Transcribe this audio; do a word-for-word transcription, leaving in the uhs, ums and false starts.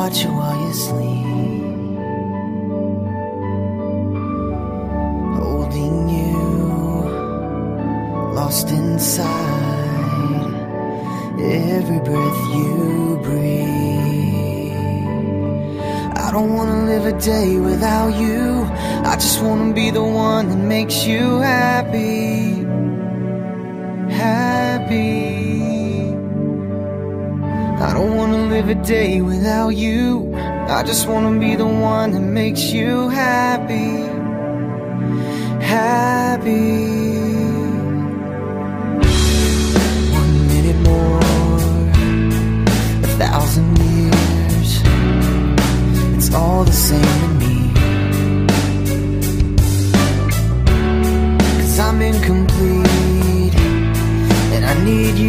watch you while you sleep, holding you, lost inside every breath you breathe. I don't wanna live a day without you. I just wanna be the one that makes you happy, happy. I don't wanna live a day without you. I just wanna be the one that makes you happy, happy. One minute more, a thousand years, it's all the same to me. 'Cause I'm incomplete, and I need